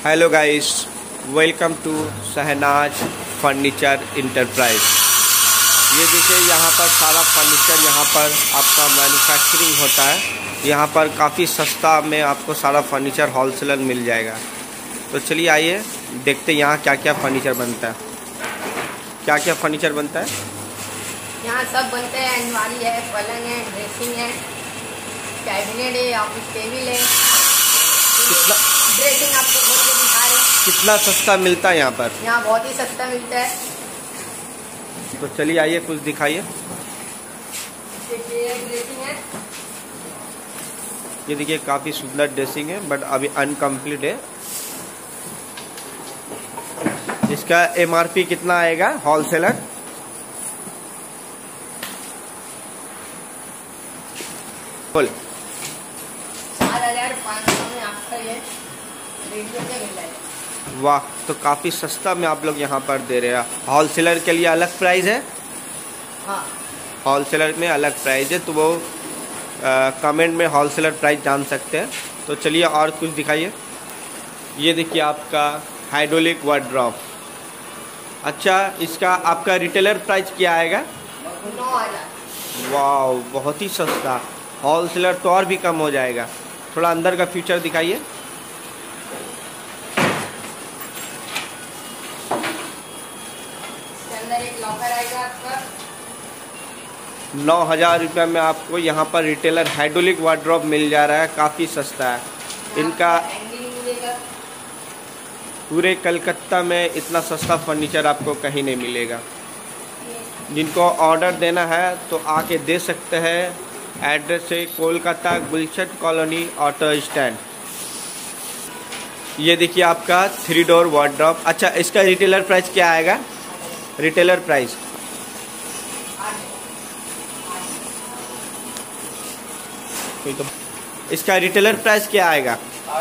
Hello guys, welcome to Shahnaz furniture enterprise. ये देखिए, यहाँ पर सारा फर्नीचर यहाँ पर आपका मैन्युफैक्चरिंग होता है। यहाँ पर काफ़ी सस्ता में आपको सारा फर्नीचर होलसेलर मिल जाएगा। तो चलिए आइए देखते हैं यहाँ क्या क्या फर्नीचर बनता है। क्या क्या फर्नीचर बनता है यहाँ? सब बनते हैं। अलमारी है, पलंग है, ड्रेसिंग है, कैबिनेट है, ऑफिस टेबल है। कितना ड्रेसिंग आपको खोल के दिखा रहे हैं। कितना सस्ता मिलता है यहाँ पर? यहाँ बहुत ही सस्ता मिलता है। तो चलिए आइए कुछ दिखाइए। ड्रेसिंग है, ये देखिए काफ़ी सुंदर ड्रेसिंग है, बट अभी अनकम्प्लीट है। इसका एमआरपी कितना आएगा होलसेलर? बोल। 4,500 में आपका ये रेडियो में मिल जाएगा। वाह, तो काफ़ी सस्ता में आप लोग यहाँ पर दे रहे हैं। होलसेलर के लिए अलग प्राइस है? हाँ, होलसेलर में अलग प्राइस है, तो वो कमेंट में होलसेलर प्राइस जान सकते हैं। तो चलिए और कुछ दिखाइए। ये देखिए आपका हाइड्रोलिक वार्डरोब। अच्छा, इसका आपका रिटेलर प्राइस क्या आएगा? 9,000। वाह, बहुत ही सस्ता। होलसेलर तो और भी कम हो जाएगा। थोड़ा अंदर का फीचर दिखाइए। इसके अंदर एक लॉकर आएगा आपका। 9,000 रुपये में आपको यहाँ पर रिटेलर हाइड्रोलिक वार्डरोब मिल जा रहा है। काफ़ी सस्ता है। इनका हैंगिंग मिलेगा। पूरे कलकत्ता में इतना सस्ता फर्नीचर आपको कहीं नहीं मिलेगा। जिनको ऑर्डर देना है तो आके दे सकते हैं। एड्रेस है Kolkata Gulshan colony auto stand. ये देखिए आपका 3 डोर वार्डरोब। अच्छा, इसका रिटेलर प्राइस क्या आएगा? रिटेलर प्राइस इसका रिटेलर प्राइस क्या आएगा?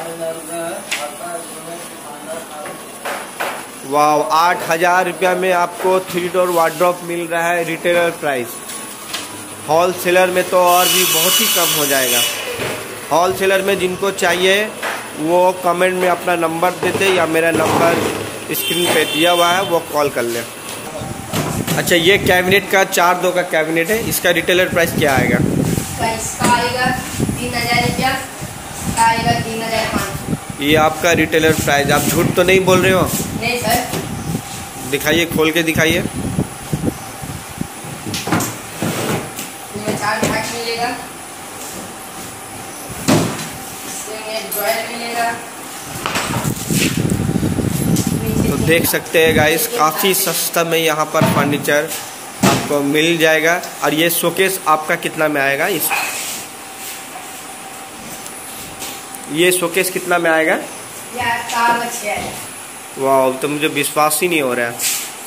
8,000 वाह, 8,000 रुपया में आपको 3 डोर वार्डरोब मिल रहा है रिटेलर प्राइस। होलसेलर में तो और भी बहुत ही कम हो जाएगा। होलसेलर में जिनको चाहिए वो कमेंट में अपना नंबर देते या मेरा नंबर स्क्रीन पे दिया हुआ है, वो कॉल कर ले। अच्छा, ये कैबिनेट का 4-2 का कैबिनेट है। इसका रिटेलर प्राइस क्या आएगा? इसका आएगा 3,000 रुपया। इसका आएगा 3,500। ये आपका रिटेलर प्राइस। आप झूठ तो नहीं बोल रहे हो? नहीं सर। दिखाइए, खोल के दिखाइए। इसमें 4 भाग मिलेगा। इसमें ड्रॉयर मिलेगा। तो देख सकते हैं गाइस, काफ़ी सस्ता में यहाँ पर फर्नीचर आपको मिल जाएगा। और ये शोकेस आपका कितना में आएगा? ये शोकेस कितना में आएगा? यार 4,600 है। वाह, तो मुझे विश्वास ही नहीं हो रहा है।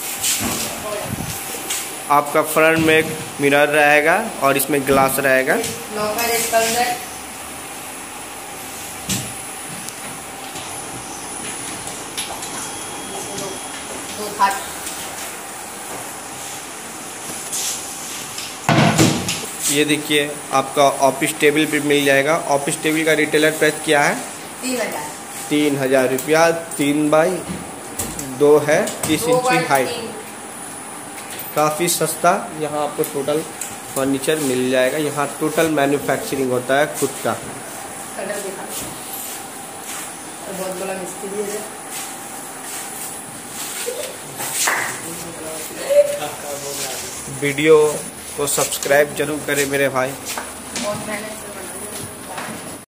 आपका फ्रंट में एक मिरर रहेगा और इसमें ग्लास रहेगा। लॉकर इसका अंदर। दो खाट। ये देखिए आपका ऑफिस टेबल भी मिल जाएगा। ऑफिस टेबल का रिटेलर प्राइस क्या है? 3,000। 3,000 रुपया। 3x2 है, 30 इंची हाइट। काफ़ी सस्ता यहाँ आपको टोटल फर्नीचर मिल जाएगा। यहाँ टोटल मैन्युफैक्चरिंग होता है खुद का। कलर दिखा। बहुत बड़ा मिस्त्री है। वीडियो को सब्सक्राइब जरूर करें मेरे भाई। बहुत मेहनत